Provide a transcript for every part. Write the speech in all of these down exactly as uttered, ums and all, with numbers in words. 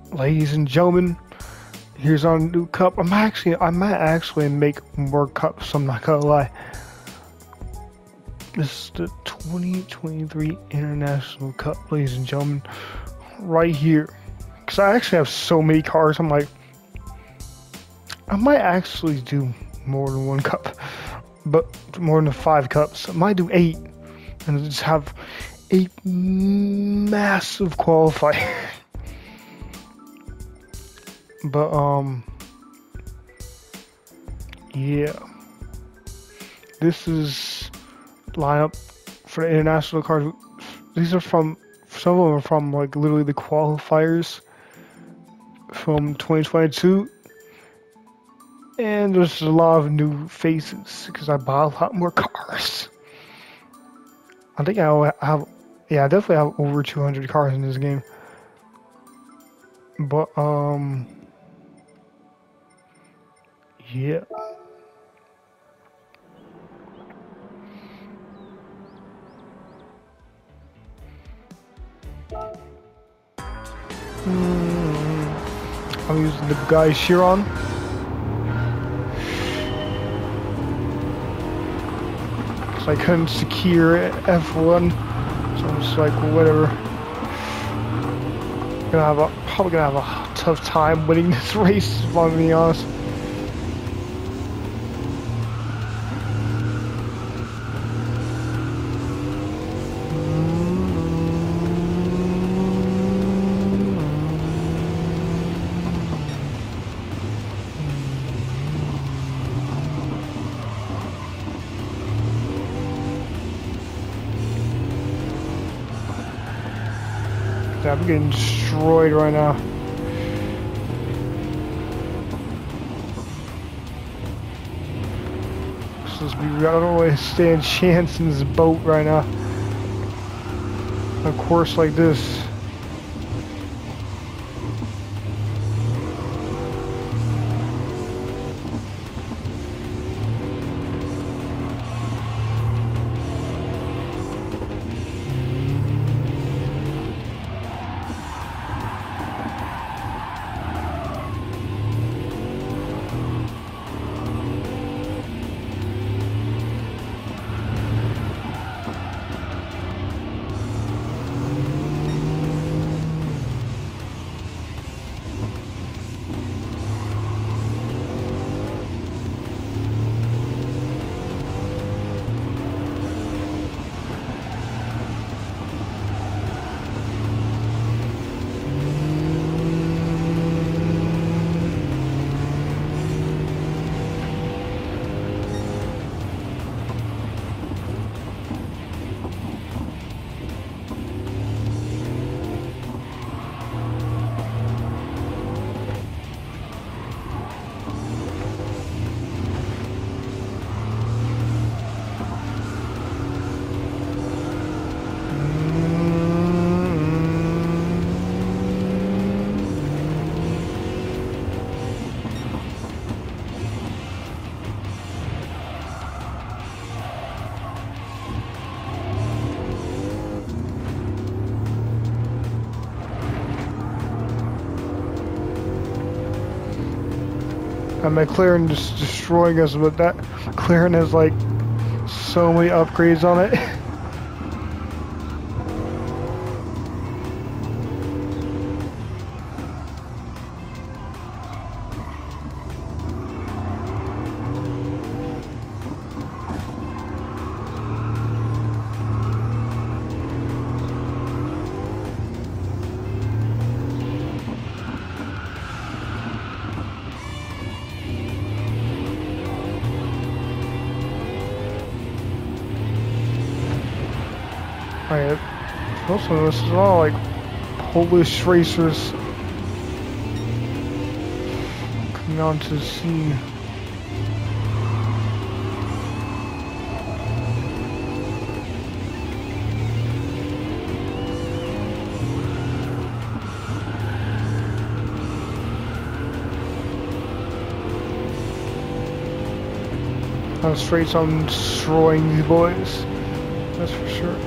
Ladies and gentlemen, here's our new cup. I'm actually, I might actually make more cups. I'm not gonna lie. This is the twenty twenty-three International Cup, ladies and gentlemen, right here. Cause I actually have so many cards. I'm like, I might actually do more than one cup, but more than five cups. I might do eight, and just have eight massive qualifiers. But um, yeah, this is lineup for the international cards. These are from, some of them are from like literally the qualifiers from twenty twenty-two, and there's a lot of new faces because I bought a lot more cars. I think I have, yeah, I definitely have over two hundred cars in this game. But um. Yeah. Mm, I'm using the guy Chiron. Cause I couldn't secure F one, so I'm just like, whatever. Gonna have a probably gonna have a tough time winning this race, if I'm being honest. I'm getting destroyed right now. This is, I don't really stand a chance in this boat right now. A course like this. And McLaren just destroying us, but that McLaren has like so many upgrades on it. Alright, also this is all like Polish racers coming onto the scene. On the straights, I'm destroying these boys, that's for sure.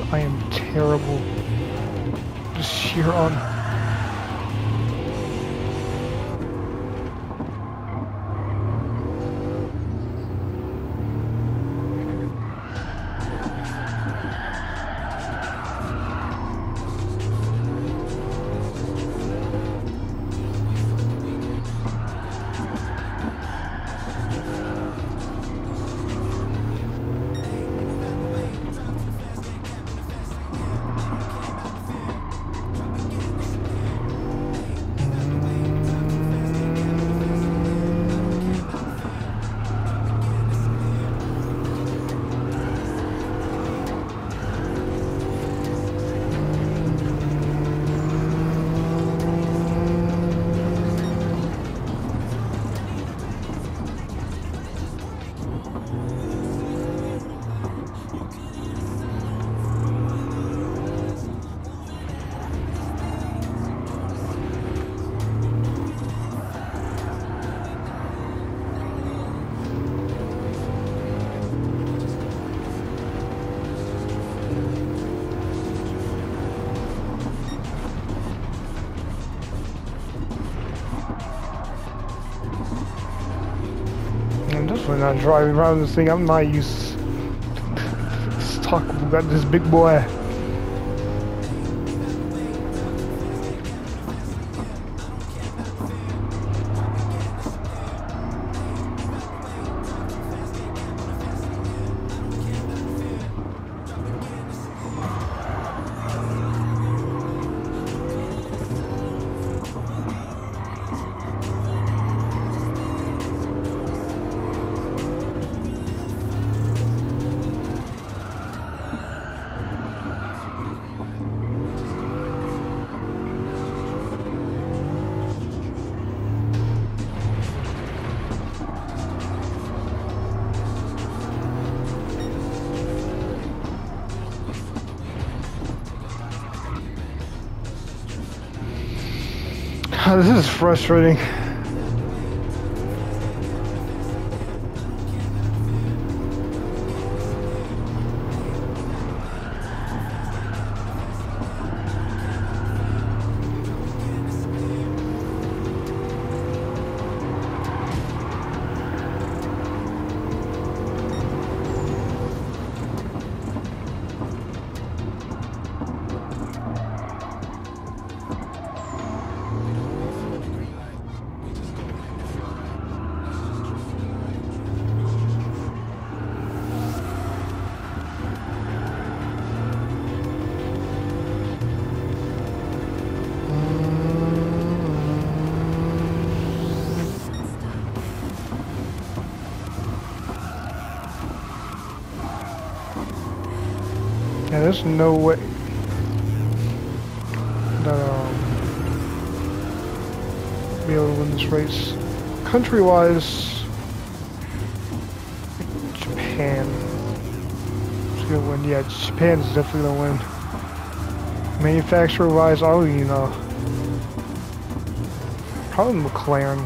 I am terrible. Just sheer on. I'm definitely not driving around this thing. I'm not used to talk about this big boy. This is frustrating. Yeah, there's no way that um be able to win this race. Country-wise, Japan is gonna win. Yeah, Japan's definitely gonna win. Manufacturer-wise, I don't even know. Probably McLaren.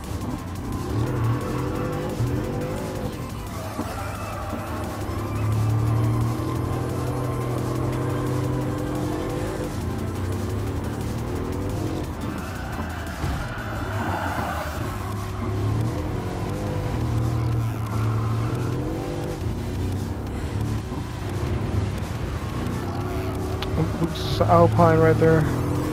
It's Alpine right there.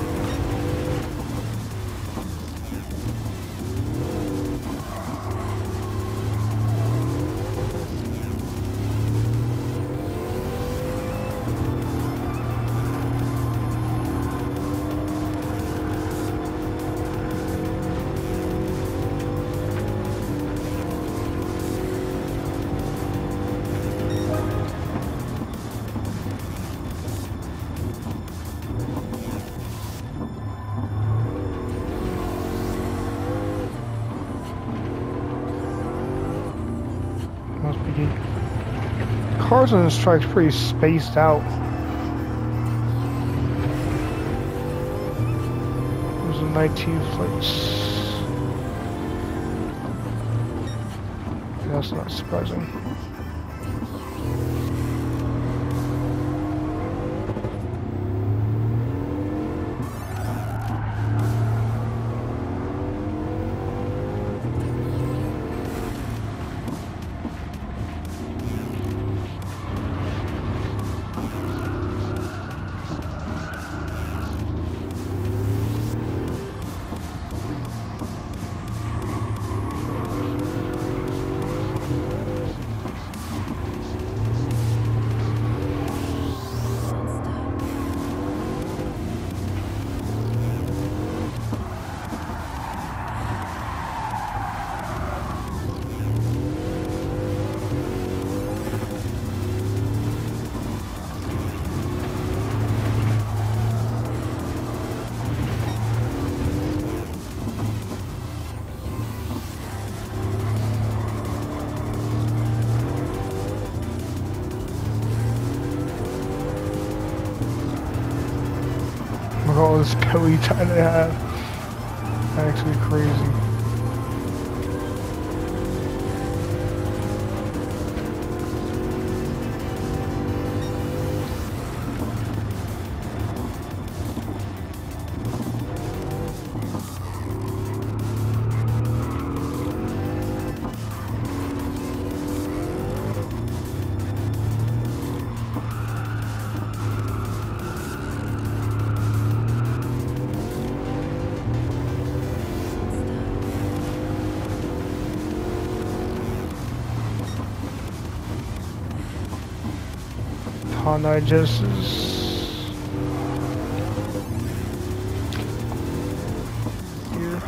Cars on this track's pretty spaced out. Those are nineteen plates. That's not surprising. all this belly time they have. Actually crazy. Honda Genesis. Here.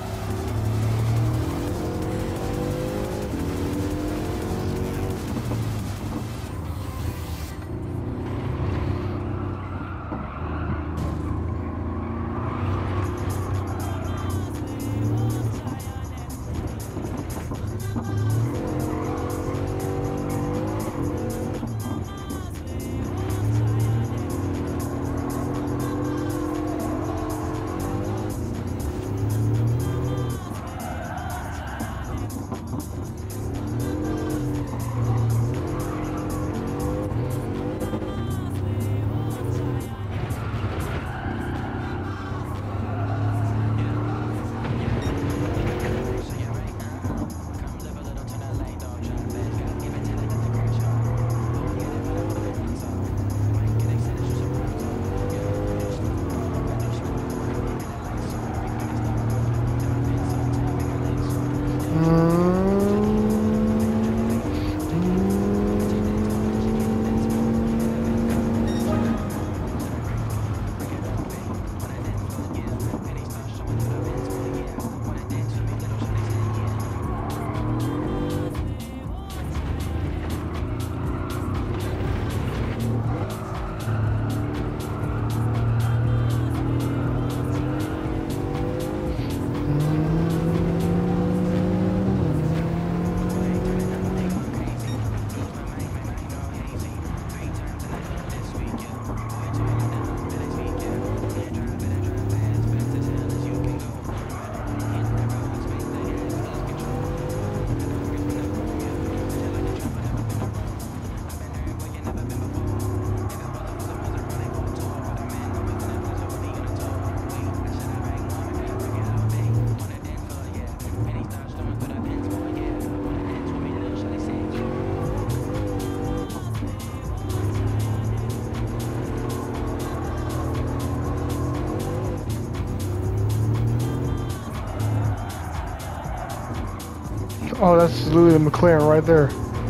Oh, that's literally the McLaren right there.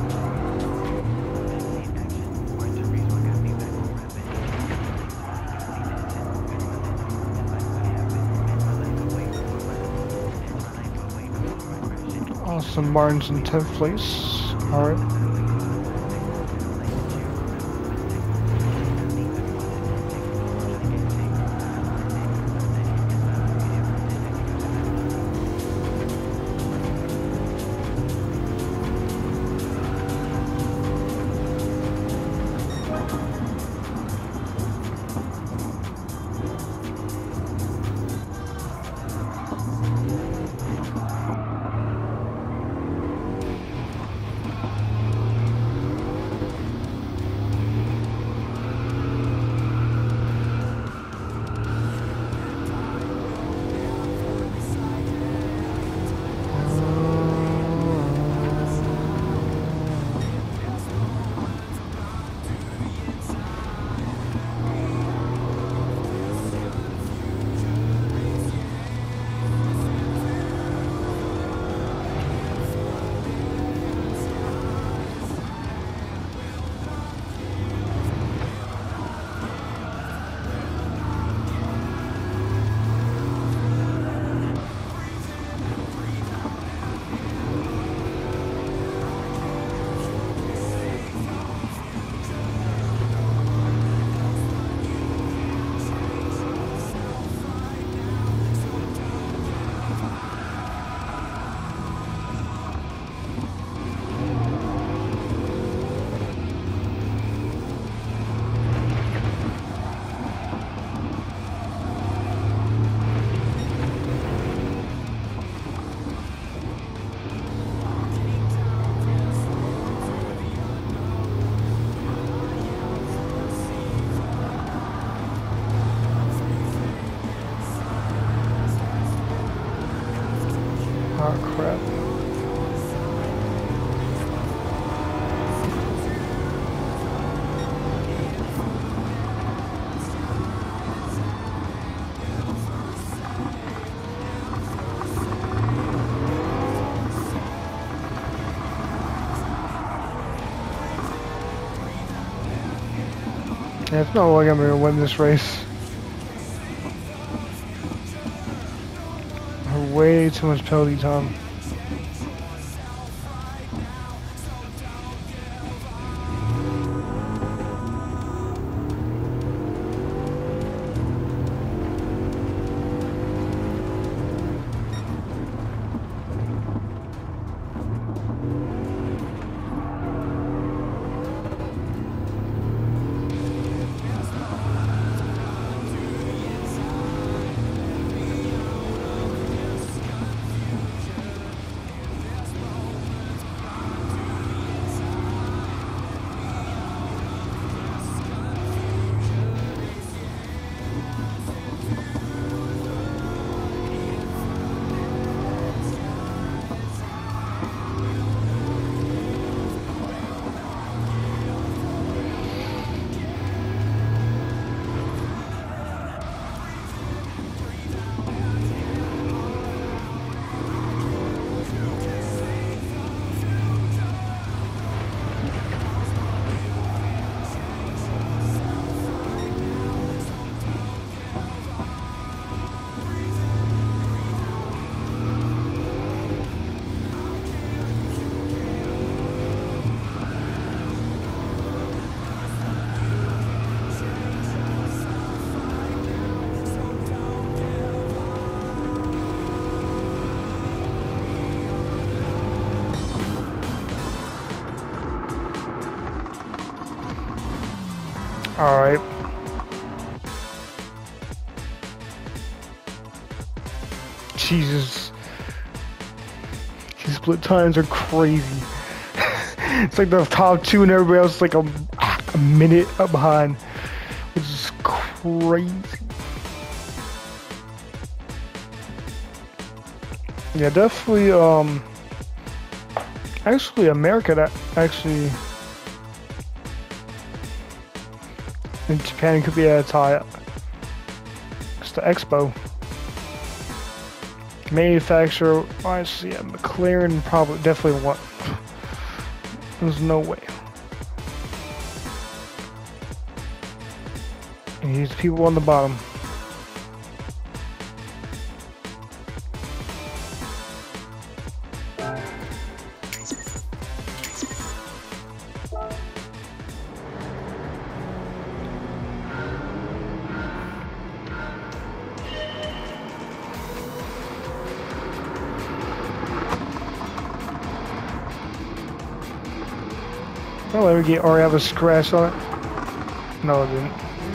Austin Martin's in tenth place. All right. Oh crap. Yeah, it's no way I'm gonna win this race. Way too much penalty time. Alright. Jesus. These split times are crazy. It's like the top two and everybody else is like a, a minute up behind. Which is crazy. Yeah, definitely, um... actually, America, that actually... in Japan could be a tie. It's the Expo. Manufacturer, I see, yeah, McLaren probably definitely won. There's no way. And these people on the bottom. Oh, let me get already have a scratch on it. No, it didn't.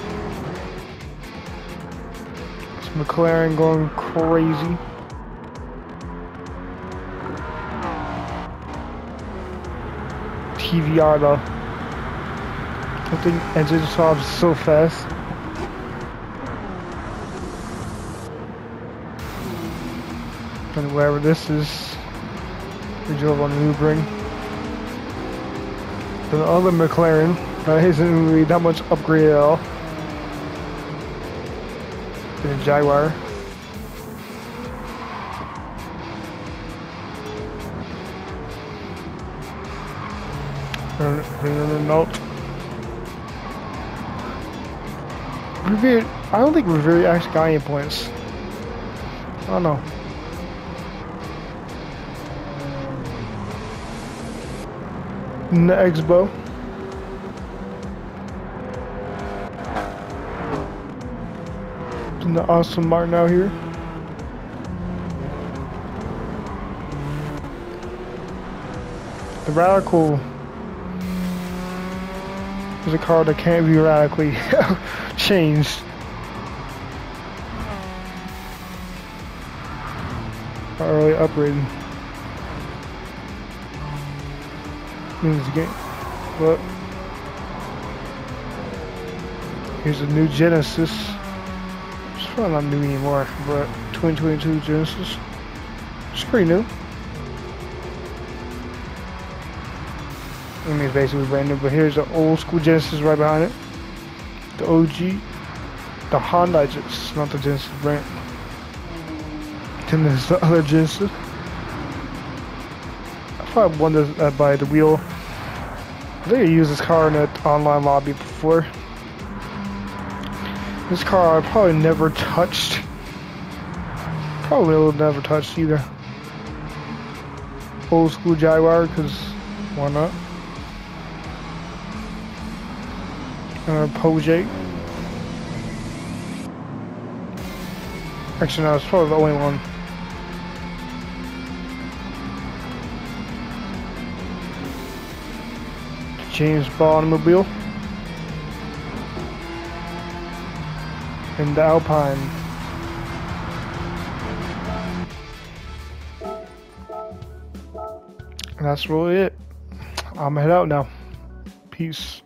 It's McLaren going crazy. T V R though. I think engine swabs so fast. And wherever this is, we drove on Nürburgring. The other McLaren that isn't really that much upgrade at all. The Jaguar. Nope. Revere, I don't think Revere actually got any points. I don't know. In the Expo. In the Aston Martin out here. The Radical is a car that can't be radically changed. Or really upgraded. In this game. But here's a new Genesis. It's probably not new anymore, but twenty twenty-two Genesis. It's pretty new. I mean, it's basically brand new, but here's the old school Genesis right behind it. The O G. The Honda Genesis, not the Genesis brand. Then there's the other Genesis. I thought I won this uh, by the wheel. I think I used this car in an online lobby before. This car I probably never touched. Probably will never touched either. Old school Jaguar, because why not? Uh, Pojay. Actually, no, it's probably the only one. James Bond mobile. And the Alpine. And that's really it. I'm gonna head out now. Peace.